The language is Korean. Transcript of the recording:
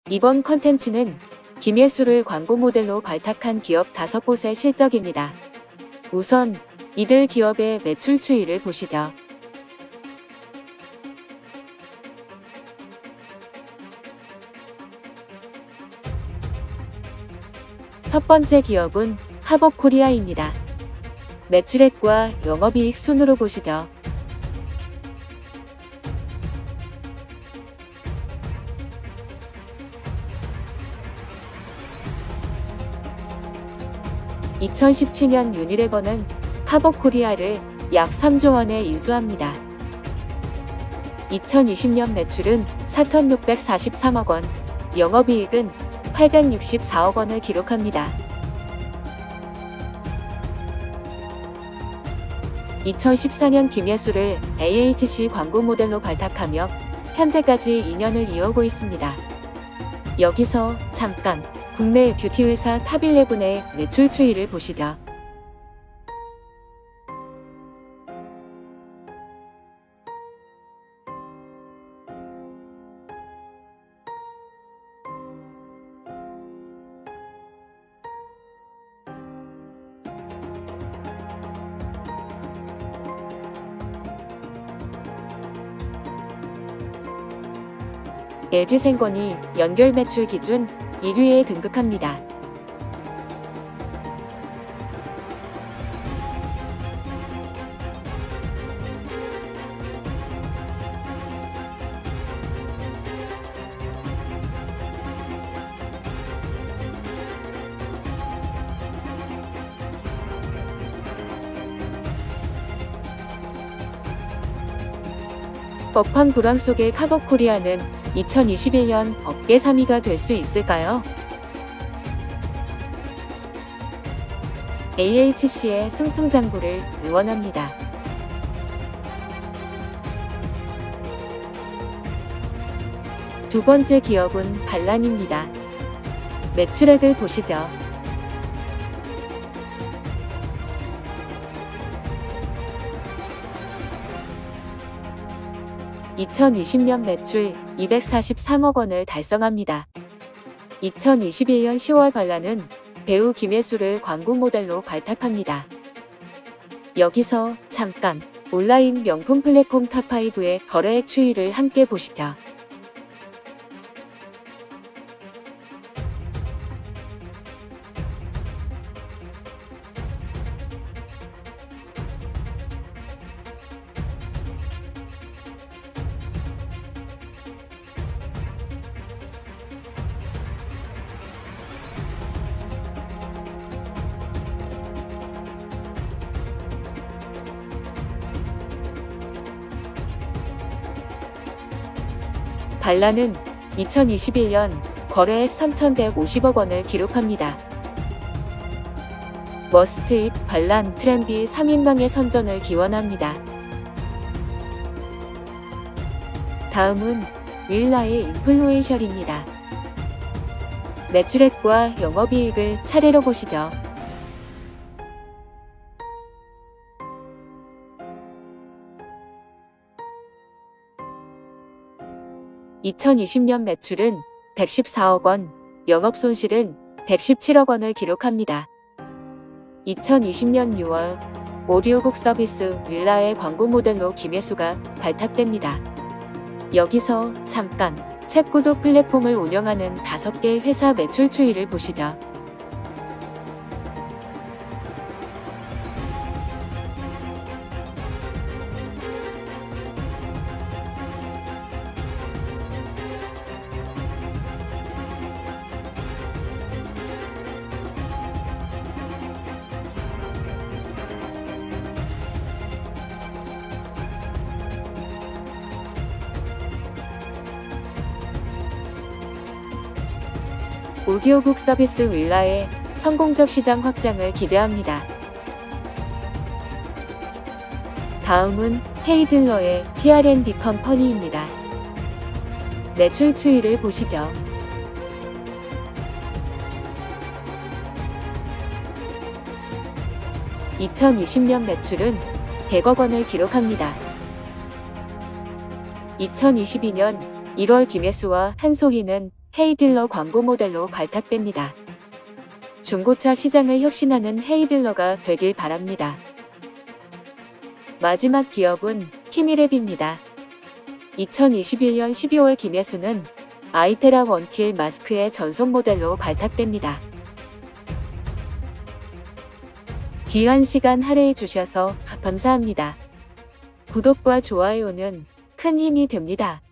이번 컨텐츠는 김예수를 광고 모델로 발탁한 기업 5곳의 실적입니다. 우선 이들 기업의 매출 추이를 보시죠. 첫 번째 기업은 하버코리아입니다. 매출액과 영업이익 순으로 보시죠. (2017년) 유니레버는 하버코리아를 약 3조 원에 인수합니다. 2020년 매출은 4,643억 원, 영업이익은 864억 원을 기록합니다. 2014년 김예수를 AHC 광고 모델로 발탁하며 현재까지 2년을 이어오고 있습니다. 여기서 잠깐 국내 뷰티 회사 탑11의 매출 추이를 보시죠. LG생건이 연결 매출 기준 1위에 등극합니다. 법한 불황 속의 하버코리아는 2021년 업계 3위가 될 수 있을까요? AHC의 승승장구를 응원합니다. 두 번째 기업은 발란입니다. 매출액을 보시죠. (2020년) 매출 243억 원을 달성합니다. 2021년 10월 발란은 배우 김예수를 광고 모델로 발탁합니다. 여기서 잠깐 온라인 명품 플랫폼 탑5의 거래액 추이를 함께 보시죠. 발란은 2021년 거래액 3,150억 원을 기록합니다. 머스트잇 발란 트렌비 3인방의 선전을 기원합니다. 다음은 윌라의 인플루엔셜입니다. 매출액과 영업이익을 차례로 보시죠. (2020년) 매출은 114억 원, 영업손실은 117억 원을 기록합니다. 2020년 6월 오디오북 서비스 윌라의 광고 모델로 김예수가 발탁됩니다. 여기서 잠깐 책 구독 플랫폼을 운영하는 5개 회사 매출 추이를 보시죠. 오디오북 서비스 윌라의 성공적 시장 확장을 기대합니다. 다음은 헤이즐러의 T&D 컴퍼니입니다. 매출 추이를 보시죠. (2020년) 매출은 100억 원을 기록합니다. 2022년 1월 김혜수와 한소희는 헤이딜러 광고 모델로 발탁됩니다. 중고차 시장을 혁신하는 헤이딜러가 되길 바랍니다. 마지막 기업은 키미랩입니다. 2021년 12월 김혜수는 아이테라 원킬 마스크의 전속 모델로 발탁됩니다. 귀한 시간 할애해 주셔서 감사합니다. 구독과 좋아요는 큰 힘이 됩니다.